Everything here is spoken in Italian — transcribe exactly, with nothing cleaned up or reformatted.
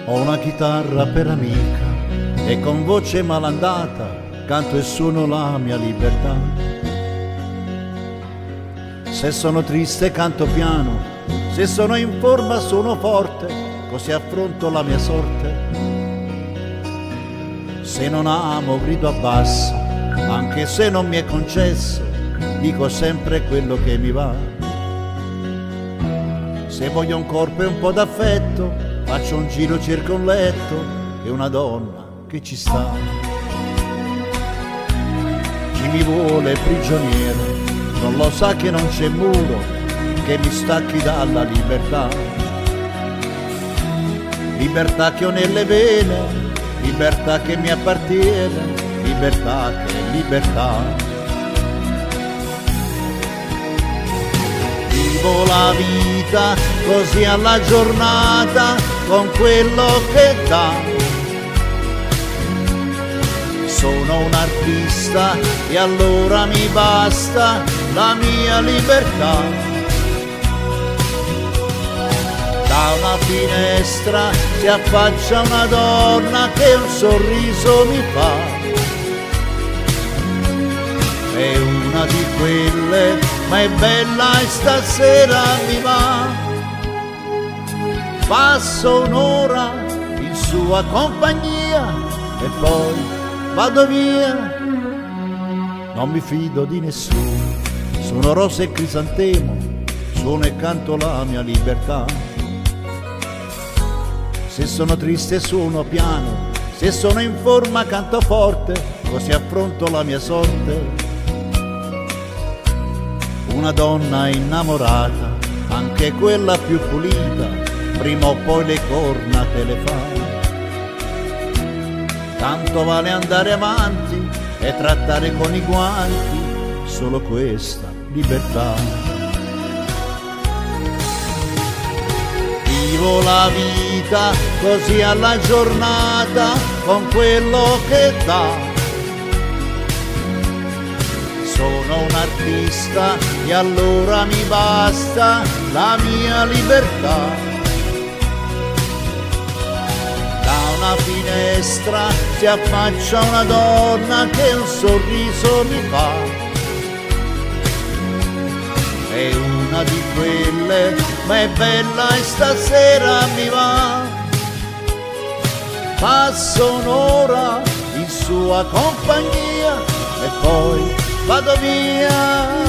Ho una chitarra per amica e con voce malandata canto e suono la mia libertà. Se sono triste canto piano, se sono in forma suono forte, così affronto la mia sorte. Se non amo grido a basso, anche se non mi è concesso, dico sempre quello che mi va. Se voglio un corpo e un po' d'affetto, faccio un giro, cerco un letto e una donna che ci sta. Chi mi vuole prigioniero non lo sa che non c'è muro che mi stacchi dalla libertà. Libertà che ho nelle vene, libertà che mi appartiene, libertà che è libertà. Vivo la vita così alla giornata con quello che dà. Sono un artista e allora mi basta la mia libertà. Da una finestra si affaccia una donna che un sorriso mi fa. È una di quelle, ma è bella e stasera mi va. Passo un'ora in sua compagnia e poi vado via. Non mi fido di nessuno, sono rosa e crisantemo, suono e canto la mia libertà. Se sono triste suono piano, se sono in forma canto forte, così affronto la mia sorte. Una donna innamorata, anche quella più pulita, prima o poi le corna te le fa. Tanto vale andare avanti e trattare con i guanti solo questa libertà. Vivo la vita così alla giornata con quello che dà. Sono un artista e allora mi basta la mia libertà. Da una finestra si affaccia una donna che un sorriso mi fa. È una di quelle, ma è bella e stasera mi va. Passo un'ora in sua compagnia e poi vado via.